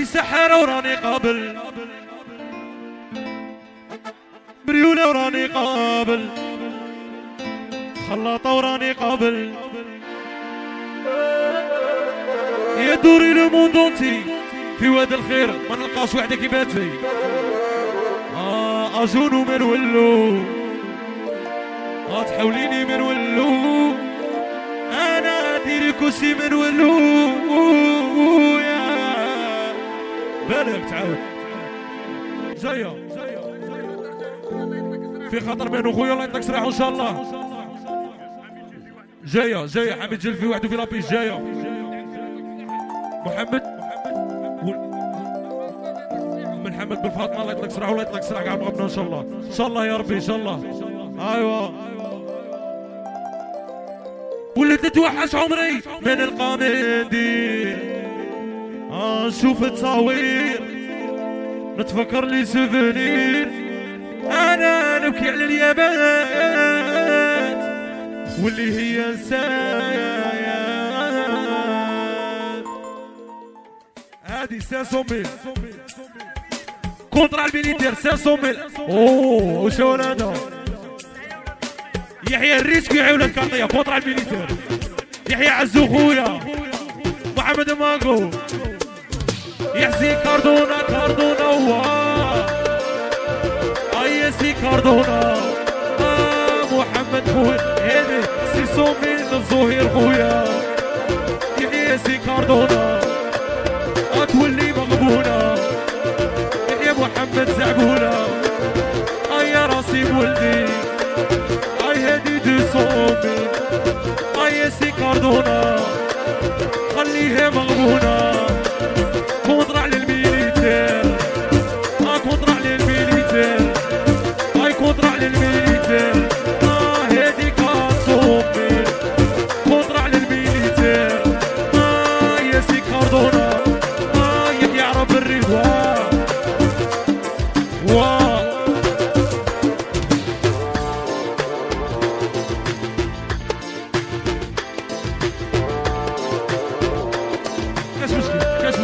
سحرة وراني قابل بريولة وراني قابل خلاطة وراني قابل يا دوري لو موندونتي في واد الخير ما نلقاش وحده كيباتي اجونو من ولو تحاوليني من ولو انا ديري كوشي من ولو يا بالك تعاود جايه في خطر بين خويا الله يعطيك صراحه ان شاء الله جايه حميد جلفي وحده في لابيس جايه محمد بن فاطمه الله يطلق صراحه والله يطلق صراحه كاع بغبنا ان شاء الله ان شاء الله يا ربي ان شاء الله ايوا وليت نتوحش عمري من القامندي نشوف التصاوير نتفكر لي سوفونير انا نبكي على اليابات واللي هي نسايا هادي 500,000 كونترا الميليتير 500,000 اوه وشون هذا يحيى الريسك يا ولاد كارطيه كونترا الميليتير يحيى عزو خويا محمد ماكو يحسي كاردونا واه ايسي كاردونا محمد خويا هذي 600,000 الظهير خويا يحيى سي كاردونا تولي مغبونة يا محمد زعبونة يا راسي ولدي هادي 200,000 يا سي كاردونا خليها مغبونة كونترا على الميليتير كونترا على الميليتير كونترا على الميليتير هادي 400,000 كونترا على الميليتير يا سي كاردونا بالرضا كاش مشكل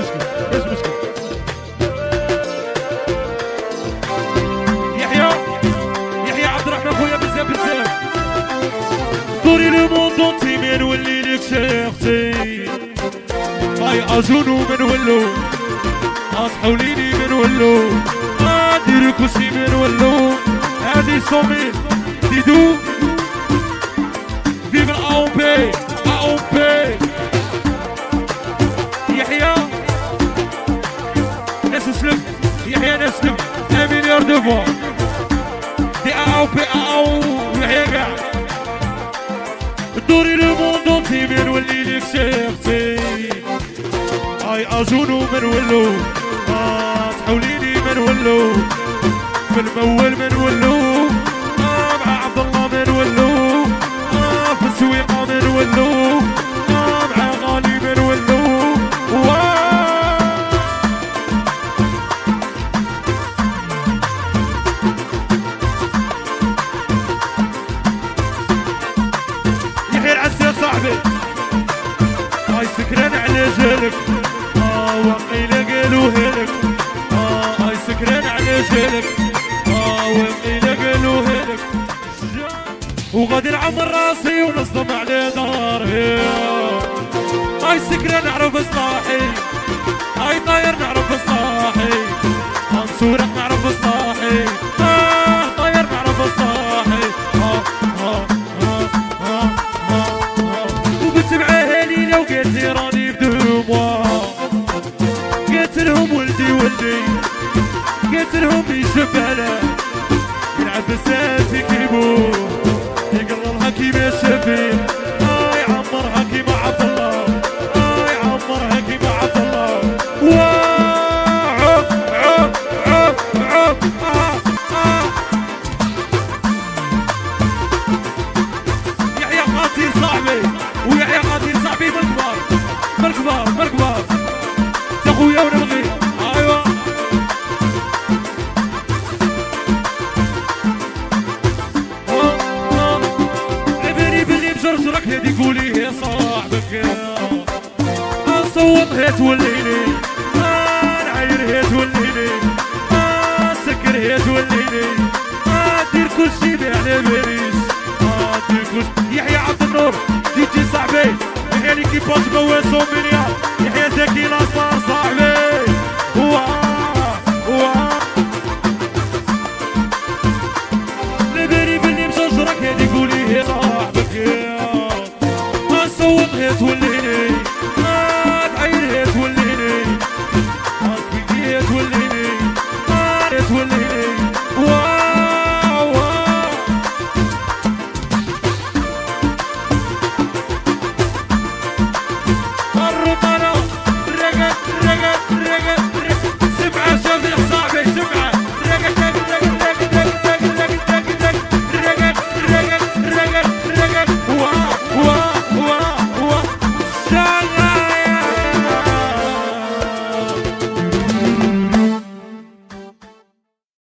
يحيى عبد الرحمن خويا بزاف دوري لو موندونتي من نولي لك شيختي اجونو من ولو تحاوليني من ولو ديري كوشي من ولو هادي صومي ديدو فيف الاوبي يحيى ناس اسلم مليار دو فوا دي يحيى كاع دوري لو موندونتي من نولي لك شيختي اجونو من ولو تحاوليني من ولو في المول من ولو مع عبد الله من ولو في السويقه من ولو مع غالي من ولو يحيى العسير صاحبي سكران على جالك وقيل قالوا هلك سكران على جالك وقيل قالوا هلك وغادي نعمر راسي ونصدم على داري سكران نعرف اصلاحي طاير نعرف اصلاحي منصورك نعرف اصلاحي طاير نعرف اصلاحي وقلت معاها ليلة وقالت لي راني بدموع قلت لهم ولدي قلت لهم يشبهنا يلعب بساتي كيبو يقررها كيما الشبيب يعمرها كيما عبد الله يعمرها كيما عبد الله يحيى قاتل صاحبي ويحيى قاتل صاحبي بالكبار تا خويا ونبغي ايوا عبالي بلي مجرجرك هادي قولي يا صاحبك صوت هي توليني ليكيباج بواسو مليار يحيى زكي لاصار صاحبي